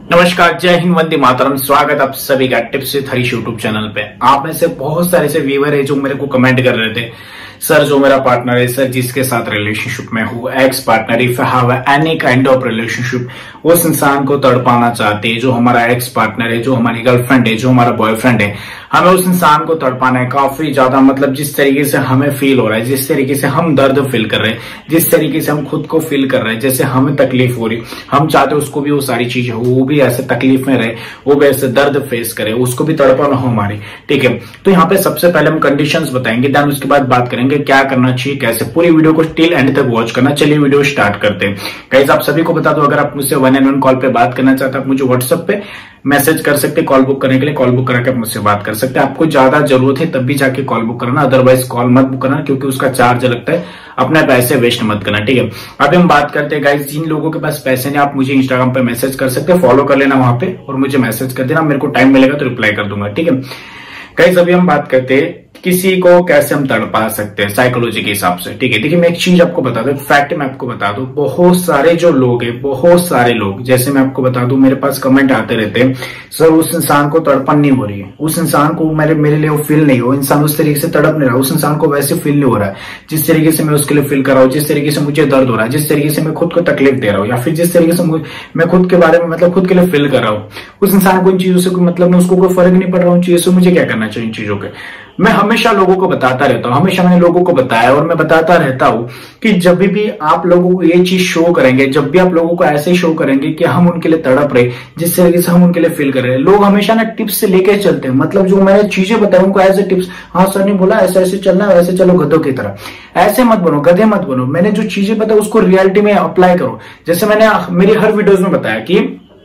नमस्कार, जय हिंद, वंदे मातरम। स्वागत आप सभी का tips with Harish YouTube channel पे। आप में से बहुत सारे ऐसे व्यूअर है जो मेरे को कमेंट कर रहे थे, सर जो मेरा पार्टनर है, सर जिसके साथ रिलेशनशिप में हूँ, ex partner, if I have any kind of relationship, उस इंसान को तड़पाना चाहते हैं जो हमारा एक्स पार्टनर है, जो हमारी गर्लफ्रेंड है, जो हमारा बॉयफ्रेंड है, हमें उस इंसान को तड़पाना है काफी ज्यादा। मतलब जिस तरीके से हमें फील हो रहा है, जिस तरीके से हम दर्द फील कर रहे हैं, जिस तरीके से हम खुद को फील कर रहे हैं, जैसे हमें तकलीफ हो रही, हम चाहते हैं उसको भी वो सारी चीजें हो, वो भी ऐसे तकलीफ में रहे, वो भी ऐसे दर्द फेस करे, उसको भी तड़पाना हो हमारी। ठीक है, तो यहाँ पे सबसे पहले हम कंडीशंस बताएंगे, देन उसके बाद बात करेंगे क्या करना चाहिए, कैसे। पूरी वीडियो को टिल एंड तक वॉच करना। चलिए वीडियो स्टार्ट करते हैं। गाइस, आप सभी को बता दो, अगर आप मुझसे 1-on-1 कॉल पे बात करना चाहते हैं, आप मुझे व्हाट्सएप पे मैसेज कर सकते हैं। कॉल बुक करने के लिए कॉल बुक करा के आप मुझसे बात कर सकते हैं। आपको ज्यादा जरूरत है तब भी जाके कॉल बुक करना, अदरवाइज कॉल मत बुक करना, क्योंकि उसका चार्ज लगता है। अपने पैसे वेस्ट मत करना। ठीक है, अभी हम बात करते हैं गाइस, जिन लोगों के पास पैसे नहीं, आप मुझे इंस्टाग्राम पे मैसेज कर सकते हैं, फॉलो कर लेना वहां पे और मुझे मैसेज कर देना। मेरे को टाइम मिलेगा तो रिप्लाई कर दूंगा। ठीक है गाइस, अभी हम बात करते हैं किसी को कैसे हम तड़पा सकते हैं साइकोलॉजी के हिसाब से। ठीक है, देखिए मैं एक चीज आपको बता दूं, फैक्ट मैं आपको बता दूं, बहुत सारे जो लोग हैं, बहुत सारे लोग, जैसे मैं आपको बता दूं, मेरे पास कमेंट आते रहते हैं, सर उस इंसान को तड़पन नहीं हो रही है, उस इंसान को मेरे लिए वो फील नहीं हो, इंसान उस तरीके से तड़प नहीं रहा, उस इंसान को वैसे फील नहीं हो रहा है जिस तरीके से मैं उसके लिए फील कर रहा हूँ, जिस तरीके से मुझे दर्द हो रहा है, जिस तरीके से मैं खुद को तकलीफ दे रहा हूँ, या फिर जिस तरीके से मैं खुद के बारे में मतलब खुद के लिए फील कर रहा हूँ। उस इंसान को इन चीजों से कोई मतलब नहीं, उसको कोई फर्क नहीं पड़ रहा उन चीजों से, मुझे क्या करना चाहिए इन चीजों के। मैं हमेशा लोगों को बताता रहता हूं, हमेशा मैंने लोगों को बताया और मैं बताता रहता हूं कि जब भी आप लोगों को ये चीज शो करेंगे, जब भी आप लोगों को ऐसे शो करेंगे कि हम उनके लिए तड़प रहे, जिस तरीके से हम उनके लिए फील कर रहे हैं, लोग हमेशा ना टिप्स से लेके चलते हैं। मतलब जो मैंने चीजें बताई उनको एज ए टिप्स, हाँ सर ने बोला ऐसे ऐसे चलना है, वैसे चलो गधों की तरह। ऐसे मत बनो, गधे मत बनो। मैंने जो चीजें बताई उसको रियलिटी में अप्लाई करो। जैसे मैंने मेरी हर वीडियोज में बताया कि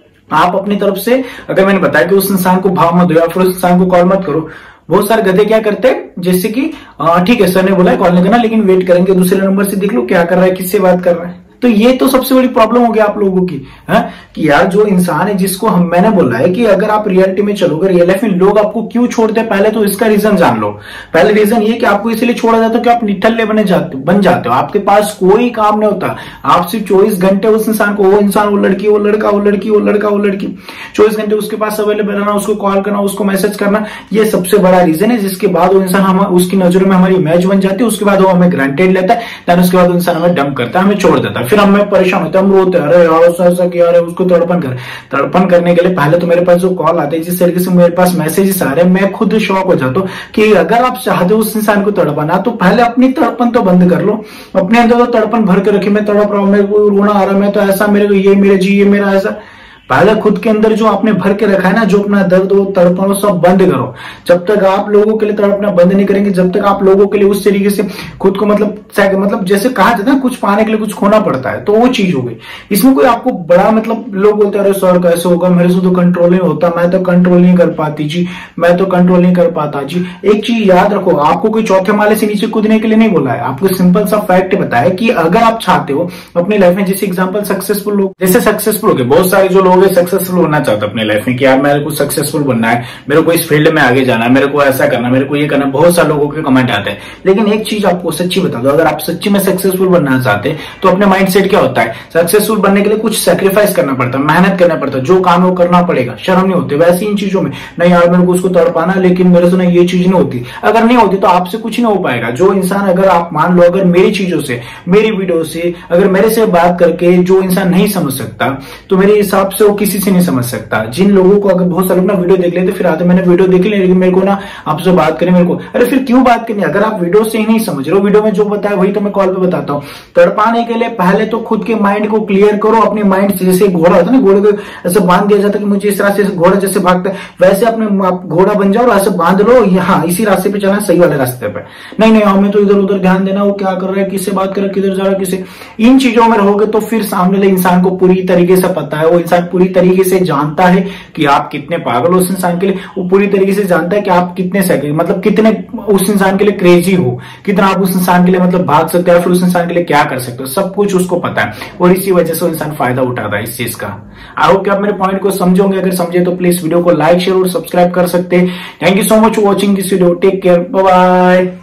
आप अपनी तरफ से, अगर मैंने बताया कि उस इंसान को भाव मत दो या फिर उस इंसान को कॉल मत करो, बहुत सारे गधे क्या करते हैं, जैसे कि ठीक है सर ने बोला है कॉल नहीं करना, लेकिन वेट करेंगे दूसरे नंबर से, देख लो क्या कर रहा है, किससे बात कर रहा है। तो ये तो सबसे बड़ी प्रॉब्लम हो गई आप लोगों की है कि यार जो इंसान है जिसको मैंने बोला है कि अगर आप रियलिटी में चलोगे, रियल लाइफ में लोग आपको क्यों छोड़ते हैं, पहले तो इसका रीजन जान लो। पहले रीजन ये कि आपको इसलिए छोड़ा जाता है कि आप निठल्ले बन जाते हो, आपके पास कोई काम नहीं होता, आप सिर्फ 24 घंटे उस इंसान को, वो इंसान, वो लड़की, वो लड़का, वो लड़की, वो लड़का, वो लड़की, 24 घंटे उसके पास अवेलेबल रहना, उसको कॉल करना, उसको मैसेज करना, ये सबसे बड़ा रीजन है। जिसके बाद वो इंसान उसकी नजरों में हमारी इमेज बन जाती है, उसके बाद वो हमें ग्रांटेड लेता है, देन उसके बाद वो इंसान हमें डंप करता है, हमें छोड़ देता है, फिर हमें परेशान होता है, हम रोते हैं, अरे यार ऐसा किया, अरे उसको तड़पन करने के लिए पहले तो मेरे पास जो कॉल आते हैं, जिस तरीके से मेरे पास मैसेजेस आ रहे हैं, मैं खुद शॉक हो जाता हूँ कि अगर आप चाहते हो उस इंसान को तड़पाना, तो पहले अपनी तड़पन तो बंद कर लो। अपने अंदर तो तड़पन भर के रखी, मैं तड़प रहा हूं, मेरे को रोना आ रहा है, मैं तो ऐसा, मेरे को ये मेरे जी, ये मेरा ऐसा। पहले खुद के अंदर जो आपने भर के रखा है ना, जो अपना दर्द हो, तड़पन हो, सब बंद करो। जब तक आप लोगों के लिए तड़पना बंद नहीं करेंगे, जब तक आप लोगों के लिए उस तरीके से खुद को मतलब जैसे कहा जाता है ना, कुछ पाने के लिए कुछ खोना पड़ता है, तो वो चीज हो गई। इसमें कोई आपको बड़ा मतलब लोग बोलते हैं अरे सर कैसे होगा, मेरे से तो कंट्रोल नहीं होता, मैं तो कंट्रोल नहीं कर पाती जी, मैं तो कंट्रोल नहीं कर पाता जी। एक चीज याद रखो, आपको कोई चौथे माले से नीचे कूदने के लिए नहीं बोला है, आपको सिंपल सा फैक्ट बताया कि अगर आप चाहते हो अपनी लाइफ में, जैसे एग्जाम्पल सक्सेसफुल लोग, जैसे सक्सेसफुल हो गए, बहुत सारे जो लोग सक्सेसफुल होना चाहते अपने लाइफ में कि यार मेरे को सक्सेसफुल बनना है, मेरे को इस फील्ड में आगे जाना है, मेरे को ऐसा करना, मेरे को ये करना, बहुत सारे लोगों के कमेंट आते हैं। लेकिन एक चीज आपको सच्ची बता दो, अगर आप सच्ची में सक्सेसफुल बनना चाहते हैं तो अपने माइंडसेट क्या होता है, सक्सेसफुल बनने के लिए कुछ सैक्रिफाइस करना पड़ता है, मेहनत करना पड़ता है, जो काम है वो करना पड़ेगा, शर्म नहीं होती। वैसे इन चीजों में नहीं यार मेरे को उसको तड़पाना, लेकिन मेरे से ना ये चीज नहीं होती, अगर नहीं होती तो आपसे कुछ नहीं हो पाएगा। जो इंसान, अगर आप मान लो, अगर मेरी चीजों से, मेरी वीडियो से, अगर मेरे से बात करके जो इंसान नहीं समझ सकता, तो मेरे हिसाब से वो किसी से नहीं समझ सकता। जिन लोगों को, अगर बहुत सारे लोग ना वीडियो देख लेते, फिर आते मैंने वीडियो देख ली लेकिन मेरे को ना आपसे बात करें, मेरे को अरे फिर क्यों बात करनी, अगर आप वीडियो से ही नहीं समझ रहे हो, वीडियो में जो बताया वही तो मैं कॉल पे बताता हूँ। तड़पाने के लिए पहले तो खुद के माइंड को क्लियर करो, अपने माइंड से, जैसे घोड़ा होता है ना, घोड़े को ऐसे बांध दिया जाता है कि मुझे इस रास्ते से, घोड़ा जैसे भागता है वैसे अपने घोड़ा बन जाओ और ऐसे बांध लो, यहाँ इसी रास्ते पे चलना, सही वाले रास्ते पे। नहीं हमें तो इधर उधर ध्यान देना, वो क्या कर रहा है, किससे बात कर रहा है, किधर जा रहा है, किसे, इन चीजों में रहोगे तो फिर सामने वाले इंसान को पूरी तरीके से पता है, वो इंसान पूरी तरीके से जानता है कि आप कितने पागल हो उस इंसान के लिए, वो पूरी तरीके से जानता है कि आप कितने सके, मतलब कितने उस इंसान के लिए क्रेजी हो, कितना आप उस इंसान के लिए मतलब भाग सकते हो, फिर उस इंसान के लिए क्या कर सकते हो, सब कुछ उसको पता है, और इसी वजह से वो इंसान फायदा उठाता है इस चीज का। आई होप कि आप मेरे पॉइंट को समझोगे, अगर समझे तो प्लीज वीडियो को लाइक, शेयर और सब्सक्राइब कर सकते हैं। Thank you so much for watching this video, take care, bye bye.